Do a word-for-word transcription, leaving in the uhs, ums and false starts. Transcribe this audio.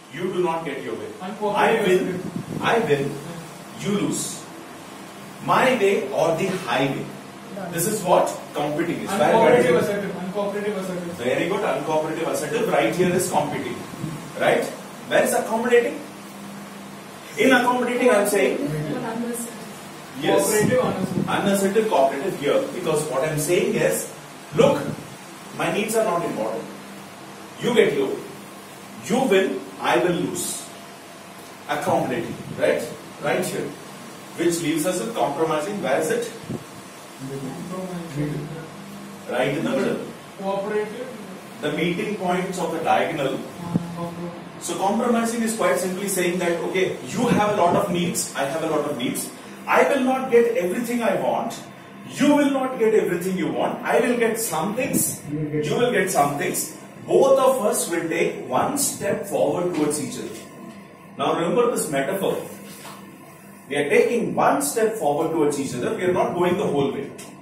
You do not get your way. I Uncooperative win. I win. You lose. My way or the highway. This is what competing is. Uncooperative assertive. Uncooperative assertive. Very good. Uncooperative assertive. Right here is competing. Right? Where is accommodating? In accommodating, I am saying yes. Cooperative, unassertive. Unassertive, cooperative here. Because what I am saying is, look, my needs are not important. You get your. You win. I will lose. Accommodating. Right? Right here. Which leaves us with compromising. Where is it? Right in the middle. Cooperative. The meeting points of the diagonal. So compromising is quite simply saying that, okay, you have a lot of needs, I have a lot of needs. I will not get everything I want. You will not get everything you want. I will get some things. You will get some things. Both of us will take one step forward towards each other. Now remember this metaphor. We are taking one step forward towards each other. We are not going the whole way.